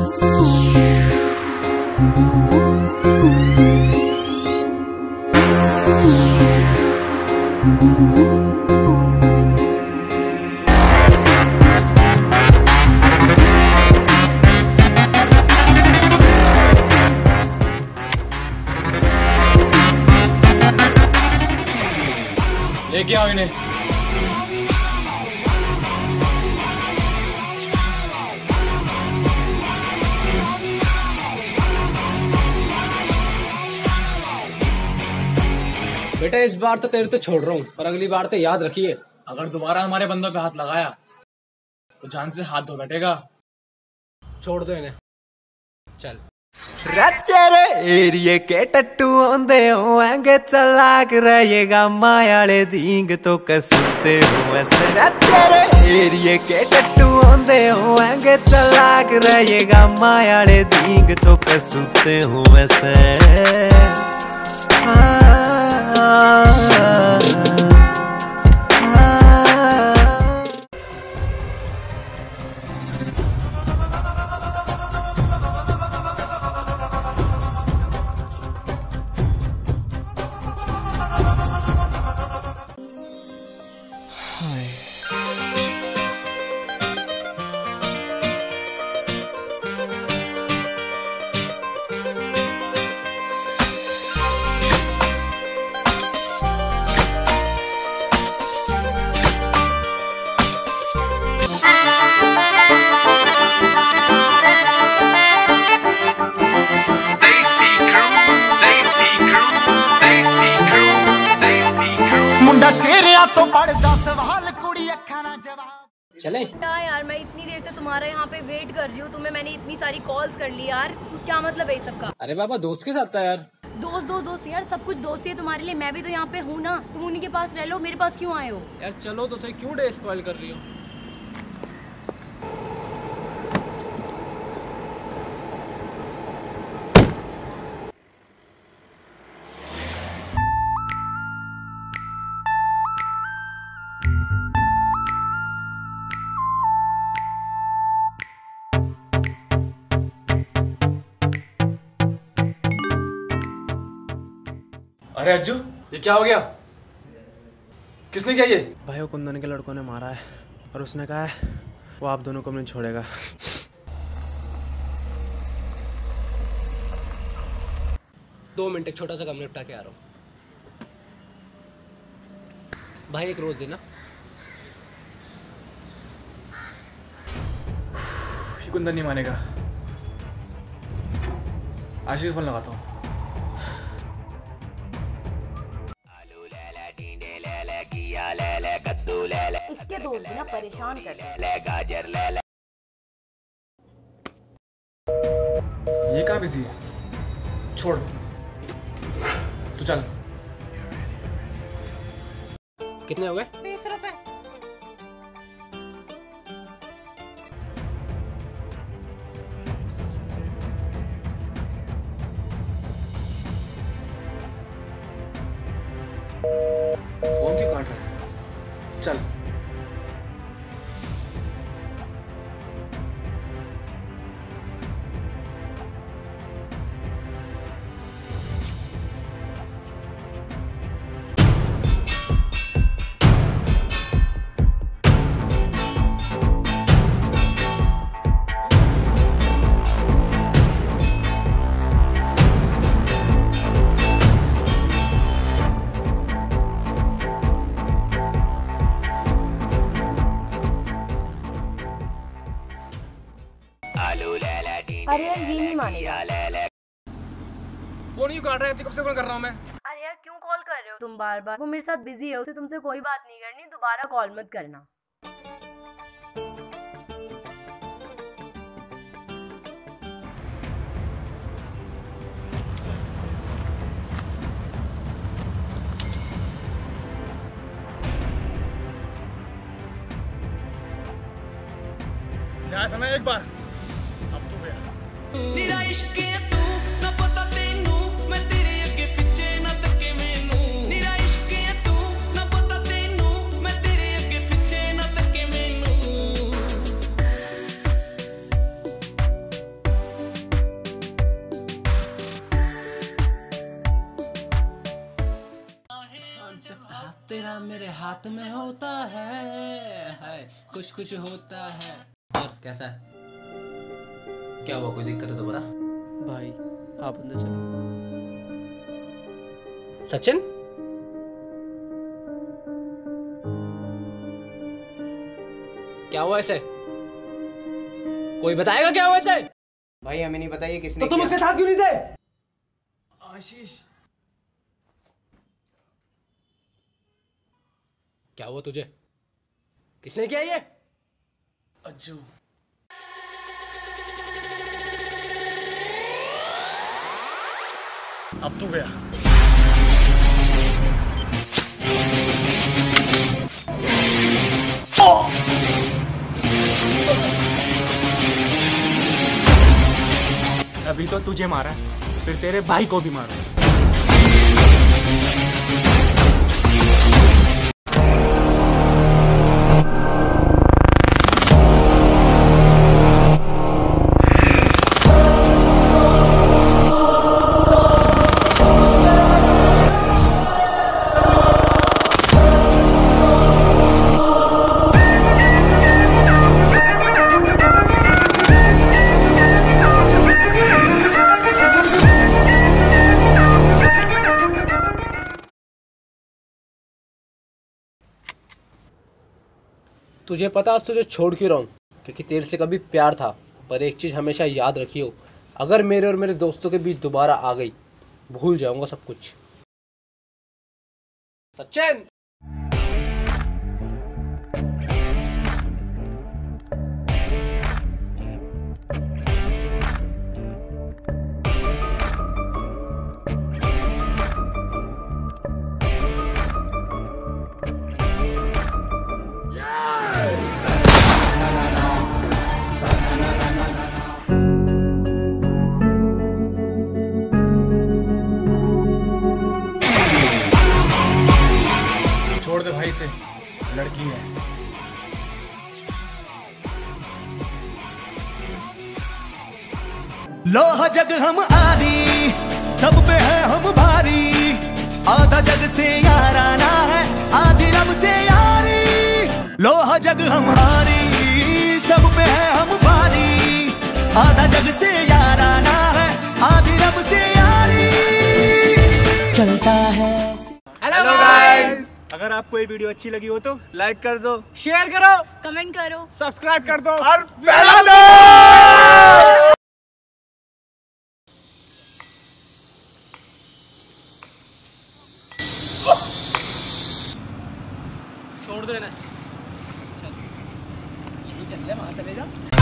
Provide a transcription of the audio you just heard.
लेके आओ इन्हें। बेटा इस बार तो तेरे तो छोड़ रहा हूँ, पर अगली बार तो याद रखिए, अगर दोबारा हमारे बंदों पे हाथ लगाया तो जान से हाथ धो बैठेगा। छोड़ दो इन्हें, चल। तेरे एरिए के टट्टू आंदे होंगे चलाक रहेगा मायाले दींग तो कसते हुए से। तेरे एरिए के टट्टू आंदे होंगे चलाक रहेगा मायाले दींग तो कसते हुए से। तो पढ़दा सवाल कुड़ी अखा ना जवाब। चले यार, मैं इतनी देर से तुम्हारे यहाँ पे वेट कर रही हूँ, तुम्हें मैंने इतनी सारी कॉल्स कर ली यार, क्या मतलब है सबका? अरे बाबा दोस्त के साथ था यार। दोस्त यार, सब कुछ दोस्त ही है तुम्हारे लिए, मैं भी तो यहाँ पे हूँ ना, तुम उन्हीं के पास रह लो, मेरे पास क्यों आए हो? यार चलो तो सही, क्यों डे स्पॉइल कर रही हो? अरे अज्जू, ये क्या हो गया? किसने किया ये? भाई वो कुंदन के लड़कों ने मारा है और उसने कहा है वो आप दोनों को नहीं छोड़ेगा। 2 मिनट, एक छोटा सा काम निपटा के आ रहा हूँ। भाई एक रोज देना। ये कुंदन नहीं मानेगा, आशीष फोन लगाता हूँ। इसके दोस्त ना परेशान कर ये कहाँ बिजी है? छोड़, तू चल। कितने हो गए? 20 रुपए। फोन क्यों काट रहा है? चल। अरे यार ये नहीं मानेगा। फोन क्यों काट रहा है? कब से फोन कर रहा हूँ मैं। अरे यार क्यों कॉल कर रहे हो तुम बार बार? वो मेरे साथ बिजी है, उसे तुमसे कोई बात नहीं करनी, दोबारा कॉल मत करना। क्या था एक बार, अब तो गया। मेरा इश्क है तू ना पता तेनू, मैं तेरे अगे पीछे ना तके मैनू। मेरा इश्क है तू ना पता तेनू, मैं तेरे अगे पीछे ना तके मैनू। हाथ में होता है कुछ कुछ होता है। और कैसा है? क्या हुआ, कोई दिक्कत है तो बता। भाई आप अंदर चलो। सचिन, क्या हुआ ऐसे? कोई बताएगा क्या हुआ ऐसे? भाई हमें नहीं पता ये किसने तो तुम किया। उसके साथ क्यों नहीं थे? आशीष, क्या हुआ तुझे? किसने किया ये? अज्जू। अब तू गया। अभी तो तुझे मारा है, फिर तेरे भाई को भी मारा। तुझे पता आज तुझे छोड़ क्यों रहा हूँ? क्योंकि तेरे से कभी प्यार था, पर एक चीज़ हमेशा याद रखियो, अगर मेरे और मेरे दोस्तों के बीच दोबारा आ गई, भूल जाऊंगा सब कुछ। सचिन, छोड़ दे भाई से, लड़की है। लोहा जग हम आदी, सब पे है हम भारी, आधा जग से याराना है, आधी रब से यारी। लोहा जग हम आदी, सब पे है हम भारी, आधा जग से याराना है, आधी रब से यारी। चलता है। हेलो गाइस, अगर आपको ये वीडियो अच्छी लगी हो तो लाइक कर दो, शेयर करो, कमेंट करो। सब्सक्राइब कर दो और पहला दो। छोड़ दे ना। चल, यही चल ले, वहां चले जा।